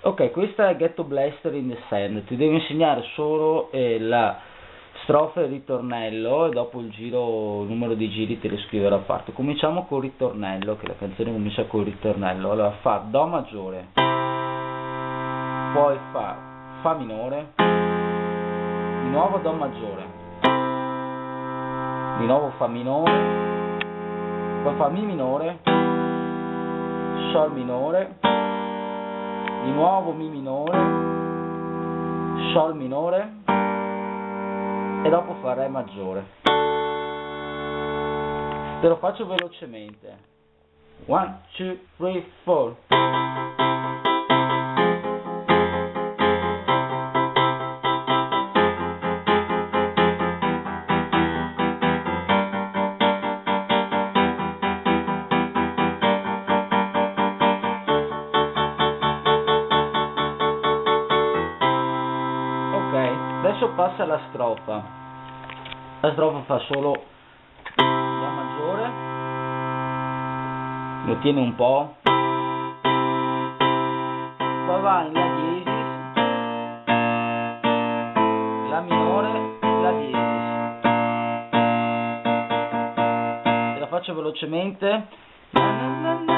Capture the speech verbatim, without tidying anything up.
Ok, questa è Ghetto Blaster in the Sand. Ti devo insegnare solo eh, la strofa e il ritornello, e dopo il giro, il numero di giri te lo scriverò a parte. Cominciamo col ritornello, che la canzone comincia col ritornello. Allora fa Do maggiore, poi fa Fa minore, di nuovo Do maggiore, di nuovo Fa minore, poi fa Mi minore, Sol minore, di nuovo Mi minore, Sol minore, e dopo fa Re maggiore. Te lo faccio velocemente. One, two, three, four. Adesso passa la strofa. La strofa fa solo Do maggiore, lo tiene un po', poi va in La diesis, La minore, La diesis. Te la faccio velocemente. Na na na na.